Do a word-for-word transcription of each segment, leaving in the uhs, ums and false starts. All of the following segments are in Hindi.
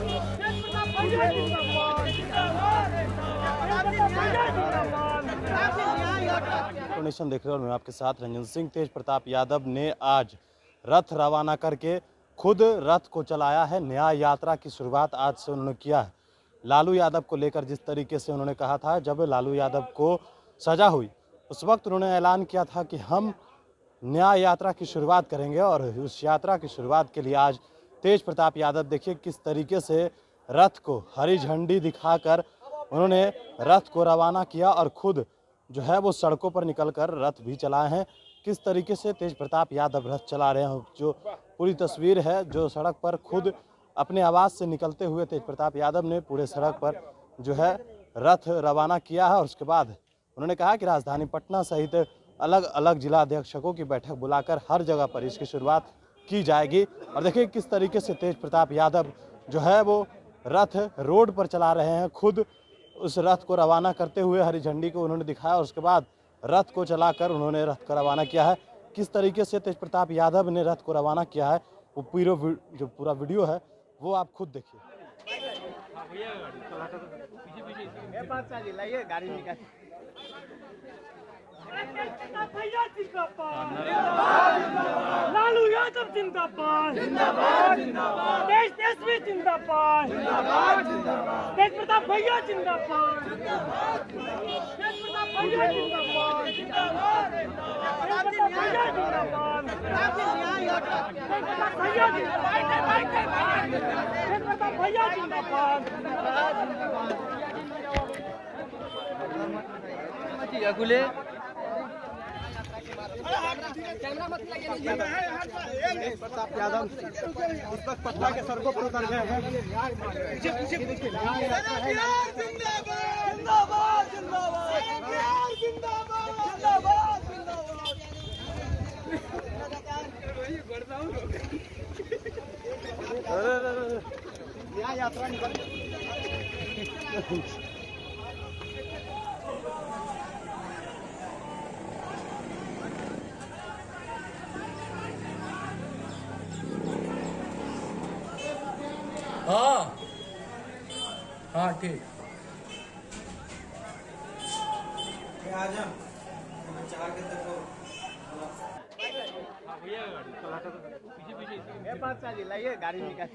नेशन देख रहे हो, मैं आपके साथ रंजन सिंह। तेज प्रताप यादव ने आज रथ रवाना करके खुद रथ को चलाया है। न्याय यात्रा की शुरुआत आज से उन्होंने किया है। लालू यादव को लेकर जिस तरीके से उन्होंने कहा था, जब लालू यादव को सजा हुई उस वक्त उन्होंने ऐलान किया था कि हम न्याय यात्रा की शुरुआत करेंगे, और उस यात्रा की शुरुआत के लिए आज तेज प्रताप यादव देखिए किस तरीके से रथ को हरी झंडी दिखाकर उन्होंने रथ को रवाना किया और खुद जो है वो सड़कों पर निकलकर रथ भी चलाए हैं। किस तरीके से तेज प्रताप यादव रथ चला रहे हैं, जो पूरी तस्वीर है, जो सड़क पर खुद अपने आवाज़ से निकलते हुए तेज प्रताप यादव ने पूरे सड़क पर जो है रथ रवाना किया है। और उसके बाद उन्होंने कहा कि राजधानी पटना सहित अलग अलग जिला अधीक्षकों की बैठक बुलाकर हर जगह पर इसकी शुरुआत की जाएगी। और देखिए किस तरीके से तेज प्रताप यादव जो है वो रथ रोड पर चला रहे हैं। खुद उस रथ को रवाना करते हुए हरी झंडी को उन्होंने दिखाया और उसके बाद रथ को चलाकर उन्होंने रथ को रवाना किया है। किस तरीके से तेज प्रताप यादव ने रथ को रवाना किया है, वो पूरा जो पूरा वीडियो है वो आप खुद देखिए। लालू यादव जिंदाबाद, देश तेजस्वी जिंदाबाद, तेज प्रताप भैया जिंदाबाद, तेज प्रताप भैया जिंदाबाद, तेज प्रताप भैया जिंदाबाद, तेज प्रताप भैया जिंदाबाद, तेज प्रताप भैया जिंदाबाद। प्रताप यादव इस वक्त पटना के सड़कों पर उतर गए हैं। न्याय यात्रा निकल हाँ हाँ ठीक। लाइए गाड़ी निकाल।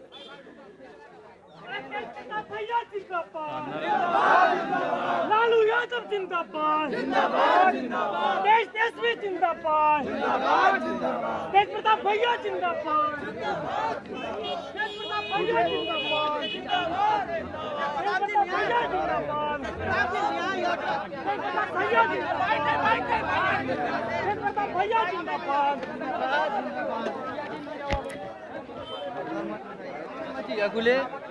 लालू यादव जिंदाबाद, देश तेजस्वी जिंदाबाद, तेज प्रताप भैया जिंदाबाद, तेज प्रताप भैया जिंदाबाद, तेज प्रताप भैया जिंदाबाद, तेज प्रताप भैया जिंदाबाद, तेज प्रताप भैया जिंदाबाद। अगुले